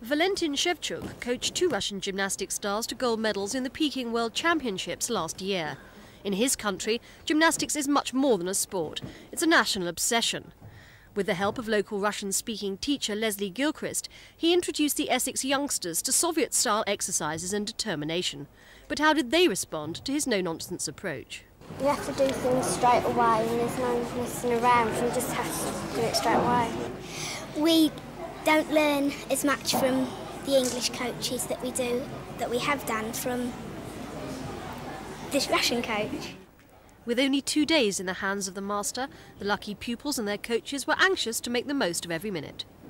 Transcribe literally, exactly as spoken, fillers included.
Valentin Shevchuk coached two Russian gymnastics stars to gold medals in the Peking World Championships last year. In his country, gymnastics is much more than a sport. It's a national obsession. With the help of local Russian-speaking teacher Leslie Gilchrist, he introduced the Essex youngsters to Soviet-style exercises and determination. But how did they respond to his no-nonsense approach? You have to do things straight away and there's no messing around. You just have to do it straight away. We don't learn as much from the English coaches that we do, that we have done from this Russian coach. With only two days in the hands of the master, the lucky pupils and their coaches were anxious to make the most of every minute.